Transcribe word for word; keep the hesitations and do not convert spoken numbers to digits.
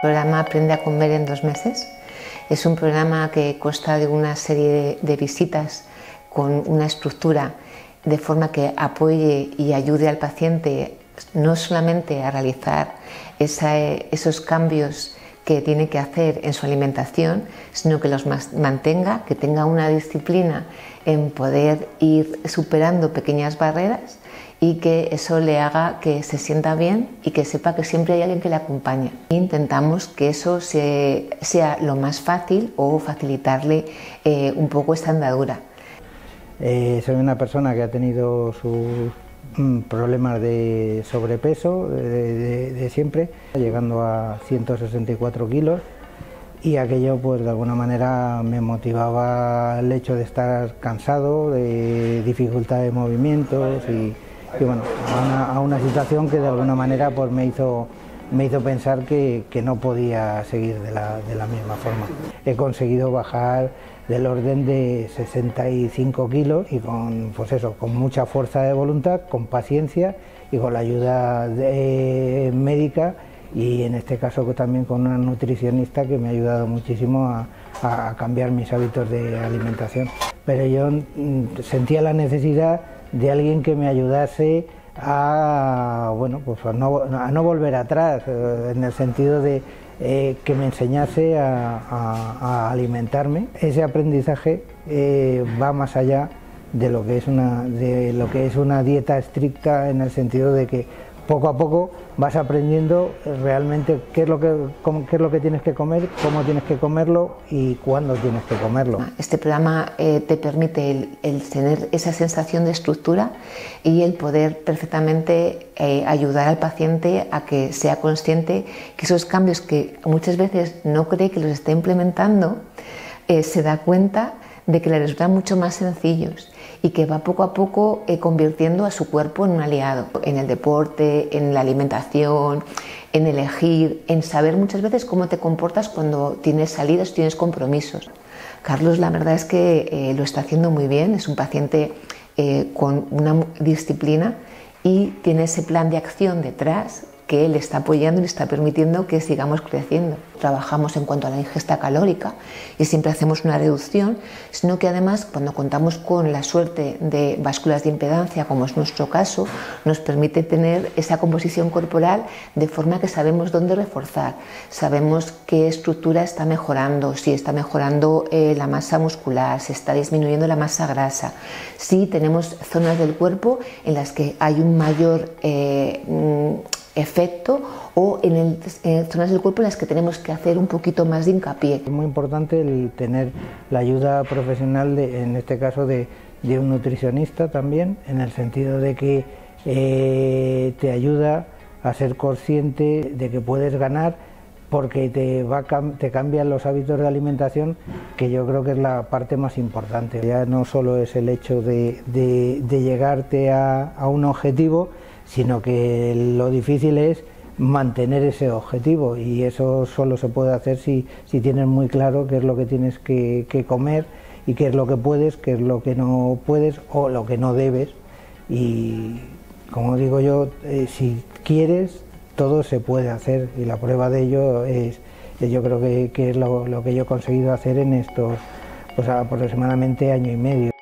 El programa Aprende a comer en dos meses es un programa que consta de una serie de, de visitas con una estructura de forma que apoye y ayude al paciente no solamente a realizar esa, esos cambios que tiene que hacer en su alimentación, sino que los mantenga, que tenga una disciplina en poder ir superando pequeñas barreras y que eso le haga que se sienta bien y que sepa que siempre hay alguien que le acompaña. Intentamos que eso se, sea lo más fácil o facilitarle eh, un poco esta andadura. Eh, soy una persona que ha tenido sus mm, problemas de sobrepeso de, de, de siempre, llegando a ciento sesenta y cuatro kilos, y aquello pues de alguna manera me motivaba el hecho de estar cansado, de dificultad de movimientos y, y bueno, a una, a una situación que de alguna manera pues me hizo, me hizo pensar que, que no podía seguir de la, de la misma forma. He conseguido bajar del orden de sesenta y cinco kilos y con, pues eso, con mucha fuerza de voluntad, con paciencia y con la ayuda de, médica, y en este caso también con una nutricionista que me ha ayudado muchísimo a, a cambiar mis hábitos de alimentación. Pero yo mm, sentía la necesidad de alguien que me ayudase a, bueno, pues a, no, a no volver atrás, eh, en el sentido de eh, que me enseñase a, a, a alimentarme. Ese aprendizaje eh, va más allá de lo que es una, de lo que es una dieta estricta, en el sentido de que poco a poco vas aprendiendo realmente qué es lo que, cómo, qué es lo que tienes que comer, cómo tienes que comerlo y cuándo tienes que comerlo. Este programa eh, te permite el, el tener esa sensación de estructura y el poder perfectamente eh, ayudar al paciente a que sea consciente que esos cambios que muchas veces no cree que los está implementando, eh, se da cuenta de que le resultan mucho más sencillos y que va poco a poco eh, convirtiendo a su cuerpo en un aliado, en el deporte, en la alimentación, en elegir, en saber muchas veces cómo te comportas cuando tienes salidas, tienes compromisos. Carlos, la verdad es que eh, lo está haciendo muy bien, es un paciente eh, con una disciplina y tiene ese plan de acción detrás que le está apoyando y le está permitiendo que sigamos creciendo. Trabajamos en cuanto a la ingesta calórica y siempre hacemos una reducción, sino que además, cuando contamos con la suerte de básculas de impedancia, como es nuestro caso, nos permite tener esa composición corporal de forma que sabemos dónde reforzar, sabemos qué estructura está mejorando, si está mejorando eh, la masa muscular, si está disminuyendo la masa grasa, si tenemos zonas del cuerpo en las que hay un mayor eh, efecto o en el, eh, zonas del cuerpo en las que tenemos que hacer un poquito más de hincapié. Es muy importante el tener la ayuda profesional, de, en este caso de, de un nutricionista también, en el sentido de que eh, te ayuda a ser consciente de que puedes ganar, porque te, va, te cambian los hábitos de alimentación, que yo creo que es la parte más importante. Ya no solo es el hecho de, de, de llegarte a, a un objetivo, sino que lo difícil es mantener ese objetivo, y eso solo se puede hacer si, si tienes muy claro qué es lo que tienes que, que comer y qué es lo que puedes, qué es lo que no puedes o lo que no debes. Y como digo yo, eh, si quieres, todo se puede hacer, y la prueba de ello es, yo creo que, que es lo, lo que yo he conseguido hacer en estos pues aproximadamente año y medio.